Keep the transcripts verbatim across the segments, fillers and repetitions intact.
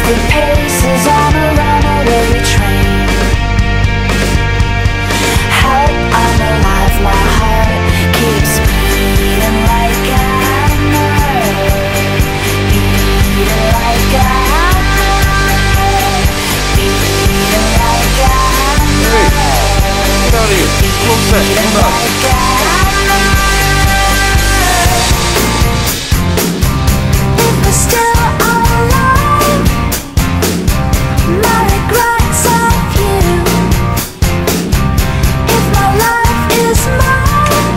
the paces on a runaway train. Help, I'm alive, my heart keeps beating like a hammer, beating like a hammer, beating like a hammer. Hey, get out of here. Close that. Come on. If we're still alive, my regrets are few. If my life is mine,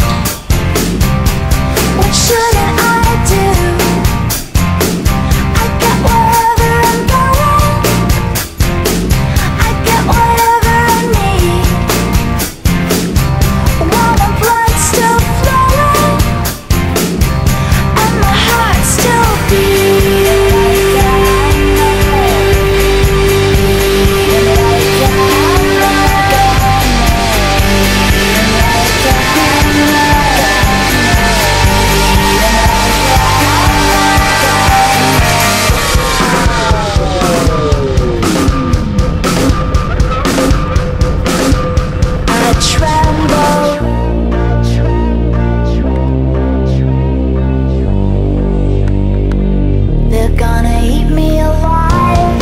what shouldn't I do? I get wherever I'm going, I get whatever I need. While my blood's still flowing and my heart's still beating like a hammer, beating like a hammer, beating like a I tremble. They're gonna eat me alive.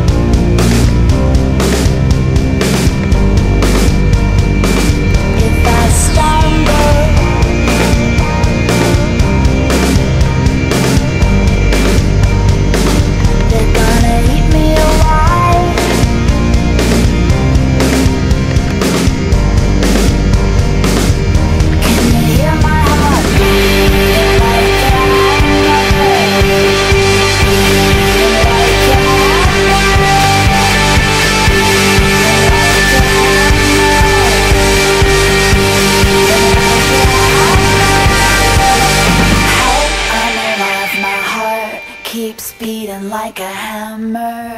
If I stumble, they're gonna eat me alive. Can you hear my heart beating like a hammer, beating like a hammer, beating like a hammer? Help, I'm alive, my heart keeps beating like a hammer.